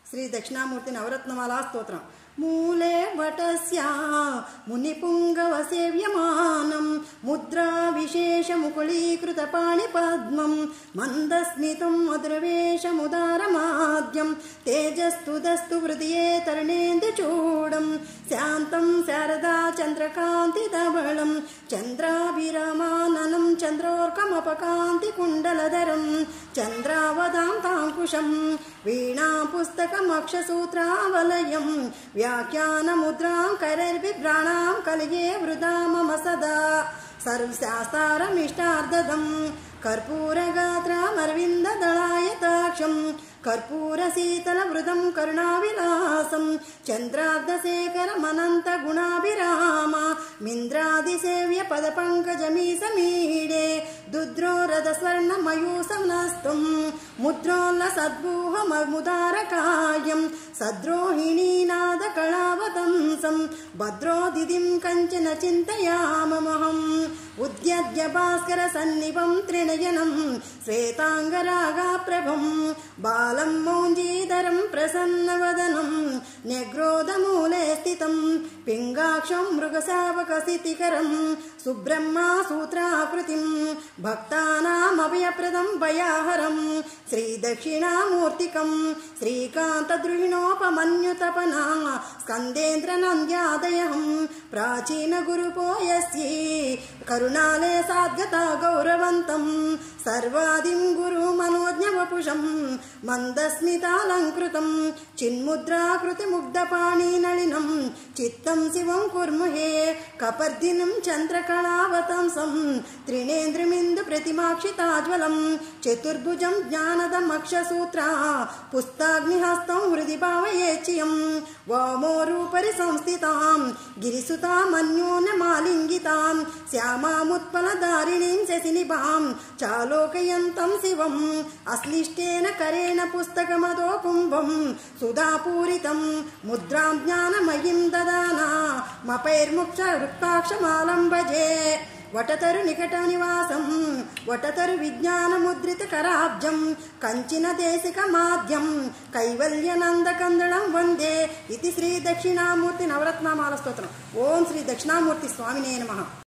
श्री दक्षिणामूर्ति नवरत्नमाला स्तोत्रम्। मूले वटस्य मुनिपुंगव सेव्यमानं मुद्रा विशेष मुकुलीकृत पाणिपद्मं मंदस्मितं मधुरवेशमुदारमाद्यं तेजस्तुदस्तु हृदये तरुणेन्दुचूडं शान्तं शारदा चन्द्रकान्तिधवलं चन्द्राभिरामाननं चन्द्रोर्कमपकान्तिकुण्डलधरं चन्द्रावदान्ताङ्कुशं वीणापुस्तकमक्षसूत्रावलयं व्याख्यानमुद्रां करैर्बिभ्राणां कलये वृथा मम सदा सर्वशास्तारमिष्टार्धदम् कर्पूरगात्रामरविन्ददलायताक्षं कर्पूरशीतलवृतं करुणाविलासं चन्द्रार्धशेखरमनन्तगुणाभिराम मिन्द्रादिसेव्य पदपङ्कजमीसमीडे दुद्रोरथस्वर्णमयूसनस्तुं मुद्रोल्लसद्भूहमुदारकायं सद्रोहिणीनादकलावतंसं भद्रोदिदिं कञ्चन चिन्तयामहम् उद्यद्य भास्कर सन्निभं त्रिनयनं श्वेतांगरागाप्रभं बालं मौञ्जीधरं प्रसन्नवदनं न्यग्रोधमूले स्थितं पिङ्गाक्षं मृगशावकस्थितिकरं सुब्रह्मसूत्राकृतिं भक्तानामभयप्रदं भयाहरं श्रीदक्षिणामूर्तिकं श्रीकान्तद्रुहिणोपमन्युतपना स्कन्देन्द्रनन्द्यादयं प्राचीनगुरुपोयस्ये करुणालय साद्गता गौरवन्तं सर्वादिं गुरुमनोज्ञवपुषं मन्दस्मितालङ्कृतं चिन्मुद्राकृतिमुग्धपाणिनलिनं चित्तं शिवं कुर्महे कपर्दिनं चन्द्रकलावतंसं त्रिनेन्द्रमिन्दु प्रतिमाक्षिताज्वलं चतुर्भुजं ज्ञानदमक्षसूत्रा पुस्ताग्निहस्तं हृदि भावयेच्यं वामोरूपरि संस्थितां गिरिसुतामन्योन्यमालिङ्गितां श्यामामुत्पलधारिणीं शशिनिभां चालोकयन्तं शिवम् अश्लिष्टेन करेण पुस्तकमधोकुम्भं सुधापूरितं मुद्रां ज्ञानमयीं ददाना मपैर्मुक्षरुक्ताक्षमालं भजे वटतरु निकटनिवासं वटतरु विज्ञानमुद्रितकराब्जं कञ्चिनदेशिकमाद्यं कैवल्यनन्दकन्दलं वन्दे इति श्री दक्षिणामूर्ति नवरत्नमाला स्तोत्रम्। ओं श्री दक्षिणामूर्ति स्वामिने नमः।